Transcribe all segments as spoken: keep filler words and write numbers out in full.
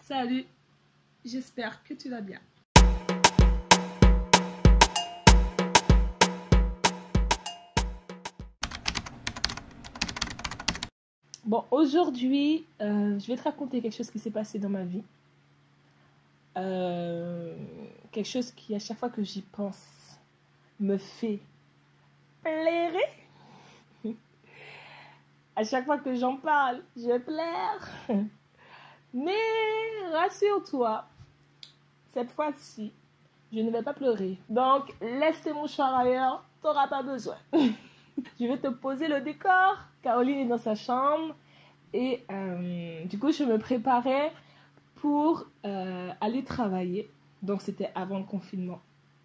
Salut, j'espère que tu vas bien. Bon, aujourd'hui, euh, je vais te raconter quelque chose qui s'est passé dans ma vie. Euh, quelque chose qui, à chaque fois que j'y pense, me fait pleurer. À chaque fois que j'en parle, je pleure. Mais rassure-toi, cette fois-ci, je ne vais pas pleurer. Donc, laisse tes mouchoirs ailleurs, tu n'auras pas besoin. Je vais te poser le décor. Caroline est dans sa chambre. Et euh, du coup, je me préparais pour euh, aller travailler. Donc, c'était avant le confinement.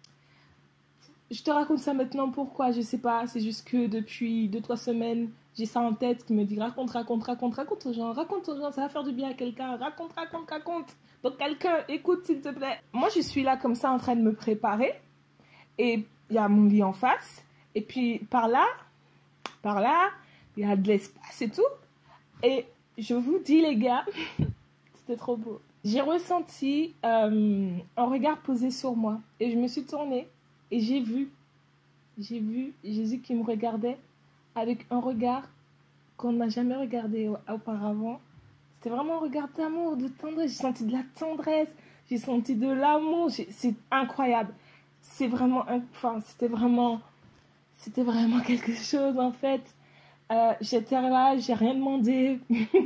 Je te raconte ça maintenant, pourquoi, je sais pas. C'est juste que depuis deux trois semaines, j'ai ça en tête qui me dit raconte, raconte, raconte, raconte aux gens, raconte aux gens, ça va faire du bien à quelqu'un. Raconte, raconte, raconte. Donc, quelqu'un, écoute s'il te plaît. Moi, je suis là comme ça en train de me préparer. Et il y a mon lit en face. Et puis, par là, par là, il y a de l'espace et tout. Et je vous dis, les gars, c'était trop beau. J'ai ressenti euh, un regard posé sur moi. Et je me suis tournée et j'ai vu, j'ai vu Jésus qui me regardait avec un regard qu'on n'a jamais regardé auparavant. C'était vraiment un regard d'amour, de tendresse. J'ai senti de la tendresse, j'ai senti de l'amour. C'est incroyable. C'est vraiment, enfin, c'était vraiment, c'était vraiment quelque chose en fait. Euh, j'étais là, j'ai rien demandé.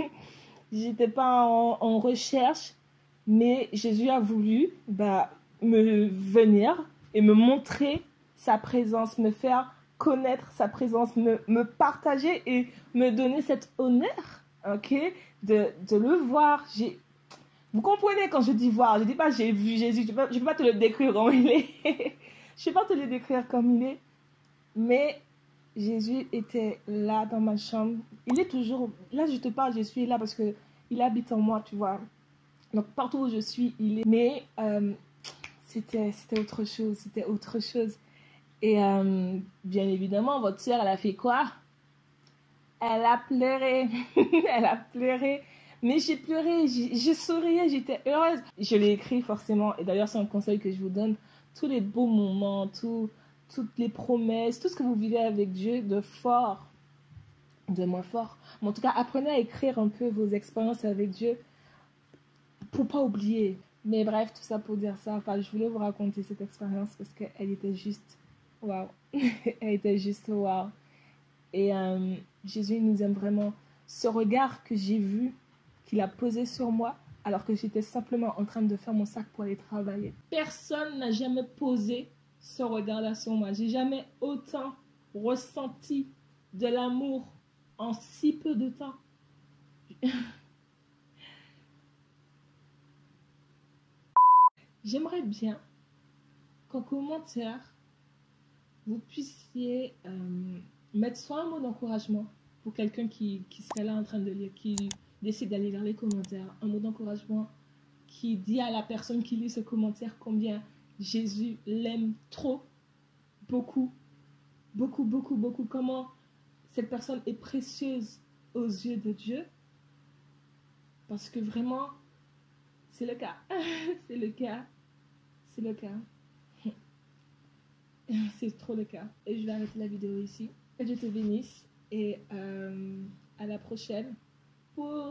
J'étais pas en, en recherche, mais Jésus a voulu bah, me venir et me montrer sa présence, me faire connaître sa présence, me, me partager et me donner cet honneur, ok, de, de le voir. J'ai... Vous comprenez quand je dis voir, je dis pas j'ai vu Jésus, je ne peux, peux pas te le décrire comme il est. Je ne peux pas te le décrire comme il est, mais Jésus était là dans ma chambre. Il est toujours... Là, je te parle, je suis là parce qu'il habite en moi, tu vois. Donc, partout où je suis, il est... Mais euh, c'était, c'était autre chose, c'était autre chose. Et euh, bien évidemment, votre soeur, elle a fait quoi? Elle a pleuré. Elle a pleuré. Mais j'ai pleuré, j'ai, j'ai sourié, j'étais heureuse. Je l'ai écrit forcément. Et d'ailleurs, c'est un conseil que je vous donne. Tous les beaux moments, tout... toutes les promesses, tout ce que vous vivez avec Dieu de fort, de moins fort. Mais en tout cas, apprenez à écrire un peu vos expériences avec Dieu pour pas oublier. Mais bref, tout ça pour dire ça. Enfin, je voulais vous raconter cette expérience parce qu'elle était juste waouh. Elle était juste waouh. Et euh, Jésus nous aime vraiment. Ce regard que j'ai vu, qu'il a posé sur moi, alors que j'étais simplement en train de faire mon sac pour aller travailler. Personne n'a jamais posé ce regard-là sur moi. J'ai jamais autant ressenti de l'amour en si peu de temps. J'aimerais bien qu'en commentaire, vous puissiez euh, mettre soit un mot d'encouragement pour quelqu'un qui, qui serait là en train de lire, qui décide d'aller lire les commentaires, un mot d'encouragement qui dit à la personne qui lit ce commentaire combien Jésus l'aime trop, beaucoup, beaucoup, beaucoup, beaucoup, comment cette personne est précieuse aux yeux de Dieu. Parce que vraiment, c'est le cas. C'est le cas. C'est le cas. C'est trop le cas. Et je vais arrêter la vidéo ici. Que Dieu te bénisse. Et euh, à la prochaine pour